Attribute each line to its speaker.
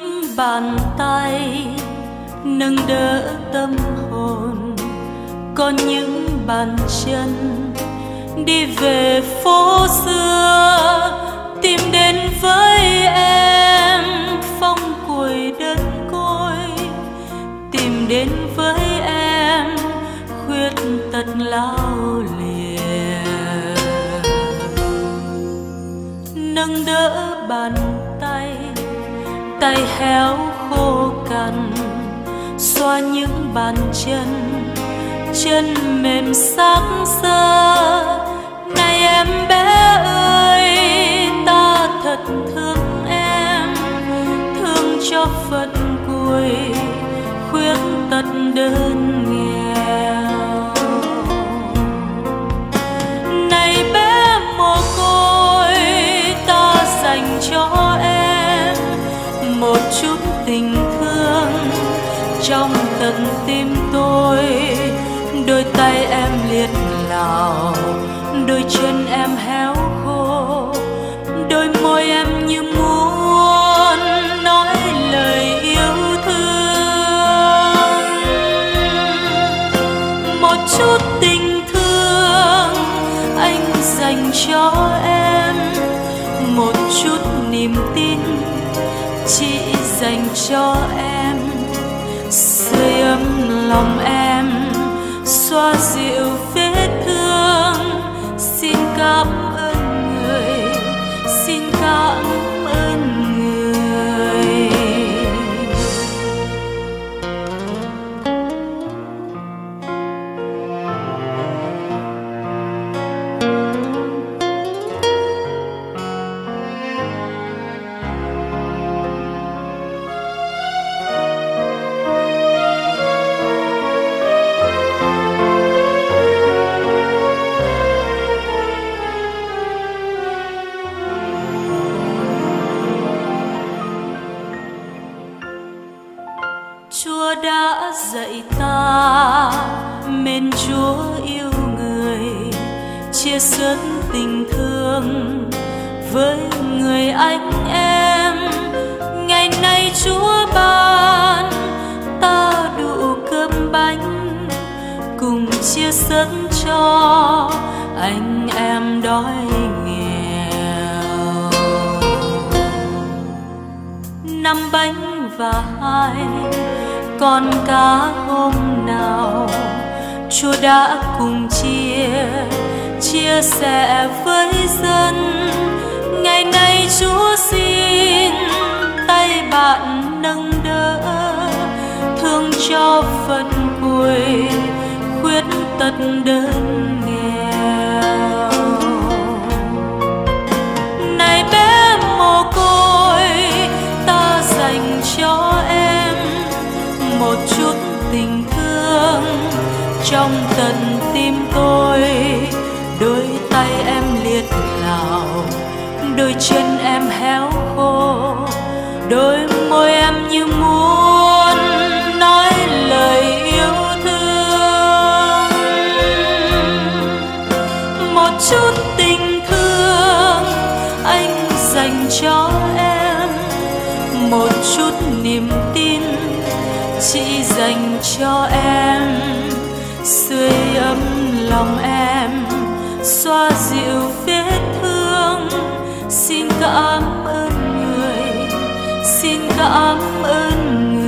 Speaker 1: bàn tay nâng đỡ tâm hồn, có những bàn chân đi về phố xưa, tìm đến với em phong củi đơn côi, tìm đến với em khuyết tật lao liệt. Nâng đỡ bàn tay, tay héo khô cằn, xoa những bàn chân, chân mềm xác xơ. Này em bé ơi, ta thật thương em, thương cho phận cuối khuyết tật đơn nghèo. Này bé mồ côi, ta dành cho em một chút tình thương trong tận tim tôi. Đôi tay em liệt lào, đôi chân em héo khô, đôi môi em như muốn nói lời yêu thương. Một chút tình thương anh dành cho em, một chút niềm tin chỉ dành cho em. Sưởi ấm lòng em, xoa dịu vết thương. Xin cảm ơn người, xin cảm ơn người. Chúa đã dạy ta mến Chúa yêu người, chia sớt tình thương với người anh em. Ngày nay Chúa ban ta đủ cơm bánh, cùng chia sớt cho anh em đói nghèo. 5 bánh và 2 con cá hôm nào, Chúa đã cùng chia sẻ với dân. Ngày nay Chúa xin tay bạn nâng đỡ, thương cho phận cuối khuyết tật đơn nghèo. Này bé mồ côi, ta dành cho em một chút tình thương trong tận tim tôi. Đôi tay em liệt lào, đôi chân em héo khô, đôi môi em như muốn nói lời yêu thương. Một chút tình thương anh dành cho em, một chút niềm tin chỉ dành cho em. Sưởi ấm lòng em, xoa dịu vết thương. Xin cảm ơn người, xin cảm ơn người.